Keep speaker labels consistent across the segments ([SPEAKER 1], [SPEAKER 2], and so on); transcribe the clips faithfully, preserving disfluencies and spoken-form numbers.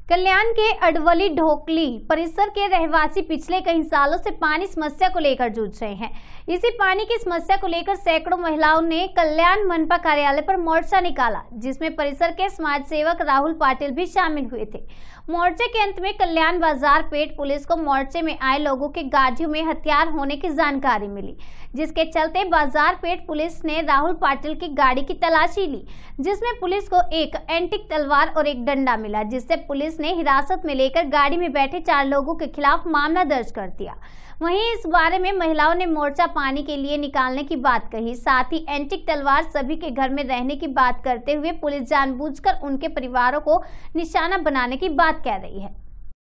[SPEAKER 1] कल्याण के अडवली ढोकली परिसर के रहवासी पिछले कई सालों से पानी समस्या को लेकर जूझ रहे हैं। इसी पानी की समस्या को लेकर सैकड़ों महिलाओं ने कल्याण मनपा कार्यालय पर मोर्चा निकाला, जिसमें परिसर के समाज सेवक राहुल पाटिल भी शामिल हुए थे। मोर्चे के अंत में कल्याण बाजार पेट पुलिस को मोर्चे में आए लोगों के गाड़ियों में हथियार होने की जानकारी मिली, जिसके चलते बाजार पेट पुलिस ने राहुल पाटिल की गाड़ी की तलाशी ली, जिसमें पुलिस को एक एंटीक तलवार और एक डंडा मिला, जिससे पुलिस ने हिरासत में लेकर गाड़ी में बैठे चार लोगों के खिलाफ मामला दर्ज कर दिया। वहीं इस बारे में महिलाओं ने मोर्चा पानी के लिए निकालने की बात कही, साथ ही एंटीक तलवार सभी के घर में रहने की बात करते हुए पुलिस जानबूझकर उनके परिवारों को निशाना बनाने की बात कह रही है।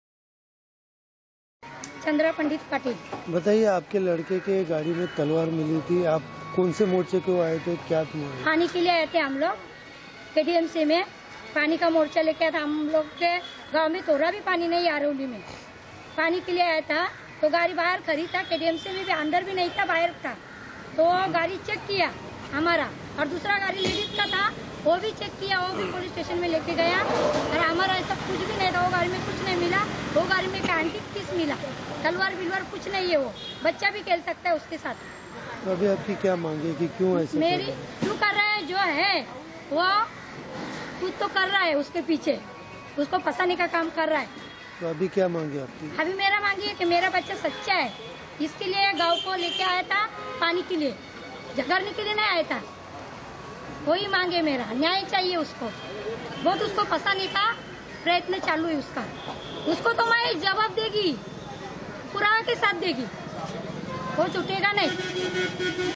[SPEAKER 2] चंद्रा पंडित पाटिल,
[SPEAKER 3] बताइए, आपके लड़के के गाड़ी में तलवार मिली थी, आप कौन से मोर्चे को आए थे? क्या तुम्हारे?
[SPEAKER 2] पानी के लिए आए थे हम लोग। केडीएमसी में पानी का मोर्चा लेके आया था। हम लोग के गांव में थोड़ा भी पानी नहीं आ रौली में। पानी के लिए आया था तो गाड़ी बाहर खड़ी था। केडीएमसी में भी अंदर भी नहीं था, बाहर था। तो गाड़ी चेक किया हमारा, और दूसरा गाड़ी लेडीज का था, वो भी चेक किया, वो भी पुलिस स्टेशन में लेके गया। और हमारा ऐसा कुछ भी नहीं था, वो गाड़ी में कुछ नहीं मिला। वो गाड़ी में एंटीक पीस मिला, तलवार बिलवार कुछ नहीं है। वो बच्चा भी खेल सकता है उसके साथ।
[SPEAKER 3] तो अभी आपकी क्या मांग है कि क्यों ऐसा
[SPEAKER 2] मेरी क्यों कर रहा है? जो है वो कुछ तो कर रहा है, उसके पीछे उसको फंसाने का काम कर रहा है।
[SPEAKER 3] तो अभी क्या मांगे आपकी?
[SPEAKER 2] अभी मेरा मांगी है कि मेरा बच्चा सच्चा है, इसके लिए गांव को लेके आया था पानी के लिए, झगड़ने के लिए नहीं आया था। वही मांगे, मेरा न्याय चाहिए उसको। बहुत उसको फंसाने का प्रयत्न चालू है उसका। उसको तो मैं जवाब देगी, पुरावा के साथ देगी, वो छूटेगा नहीं।